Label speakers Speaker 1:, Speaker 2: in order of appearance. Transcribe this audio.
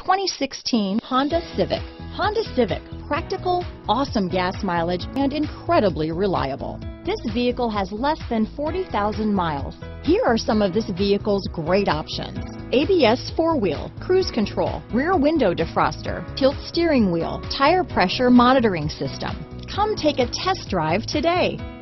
Speaker 1: 2016 Honda Civic. Honda Civic, practical, awesome gas mileage, and incredibly reliable. This vehicle has less than 40,000 miles. Here are some of this vehicle's great options: ABS 4-wheel, cruise control, rear window defroster, tilt steering wheel, tire pressure monitoring system. Come take a test drive today.